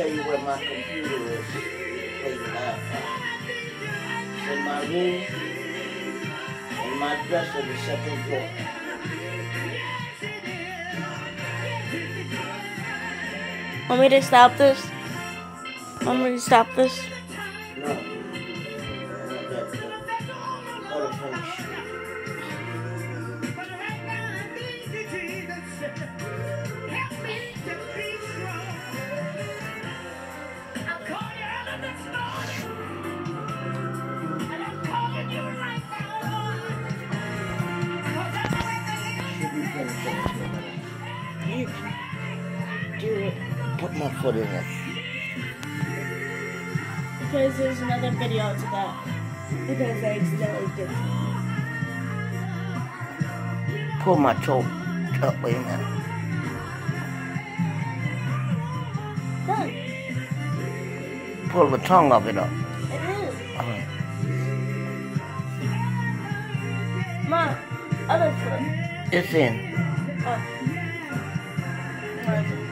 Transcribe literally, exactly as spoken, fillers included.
tell you where my computer is. Play the laptop. It's in my room. And my dresser on the second floor. Want me to stop this? Want me to stop this? No. I want that to auto finish. Should be finished in a few minutes. You can do it. Put my foot in it. Because there's another video to that. Because I accidentally did it. Pull my toe up. Wait a minute. Done. Pull the tongue of it up. It is. Alright. My other foot. It's in. Oh. Where is it?